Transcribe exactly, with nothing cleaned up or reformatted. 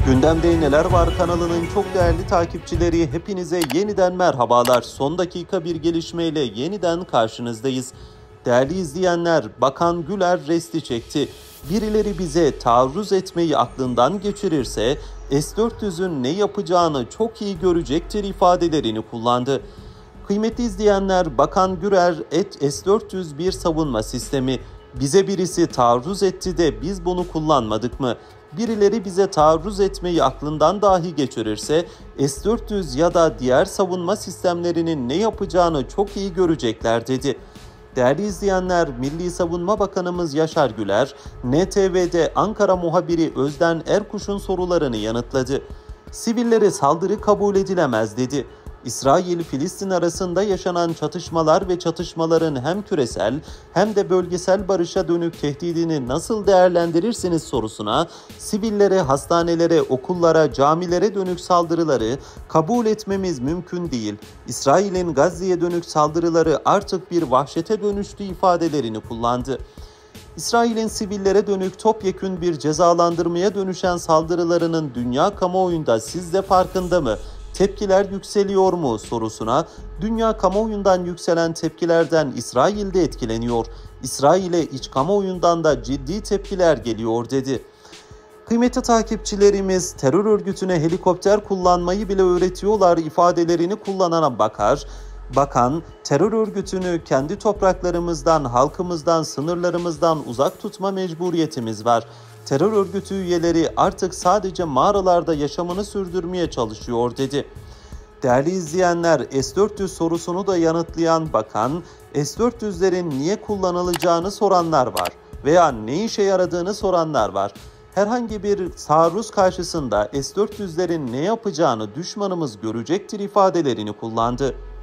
Gündemde Neler Var kanalının çok değerli takipçileri, hepinize yeniden merhabalar. Son dakika bir gelişmeyle yeniden karşınızdayız. Değerli izleyenler, Bakan Güler resti çekti. Birileri bize taarruz etmeyi aklından geçirirse S dört yüzün ne yapacağını çok iyi görecektir ifadelerini kullandı. Kıymetli izleyenler, Bakan Güler et S dört yüz bir savunma sistemi. Bize birisi taarruz etti de biz bunu kullanmadık mı? Birileri bize taarruz etmeyi aklından dahi geçirirse S dört yüz ya da diğer savunma sistemlerinin ne yapacağını çok iyi görecekler dedi. Değerli izleyenler, Milli Savunma Bakanımız Yaşar Güler, N T V'de Ankara muhabiri Özden Erkuş'un sorularını yanıtladı. Sivillere saldırı kabul edilemez dedi. İsrail-Filistin arasında yaşanan çatışmalar ve çatışmaların hem küresel hem de bölgesel barışa dönük tehdidini nasıl değerlendirirsiniz sorusuna, sivillere, hastanelere, okullara, camilere dönük saldırıları kabul etmemiz mümkün değil. İsrail'in Gazze'ye dönük saldırıları artık bir vahşete dönüştü ifadelerini kullandı. İsrail'in sivillere dönük topyekün bir cezalandırmaya dönüşen saldırılarının dünya kamuoyunda siz de farkında mı? Tepkiler yükseliyor mu sorusuna, dünya kamuoyundan yükselen tepkilerden İsrail de etkileniyor. İsrail'e iç kamuoyundan da ciddi tepkiler geliyor dedi. Kıymetli takipçilerimiz, terör örgütüne helikopter kullanmayı bile öğretiyorlar ifadelerini kullanana bakar. Bakan, terör örgütünü kendi topraklarımızdan, halkımızdan, sınırlarımızdan uzak tutma mecburiyetimiz var. Terör örgütü üyeleri artık sadece mağaralarda yaşamını sürdürmeye çalışıyor dedi. Değerli izleyenler, S dört yüz sorusunu da yanıtlayan bakan, S dört yüzlerin niye kullanılacağını soranlar var veya ne işe yaradığını soranlar var. Herhangi bir taarruz karşısında S dört yüzlerin ne yapacağını düşmanımız görecektir ifadelerini kullandı.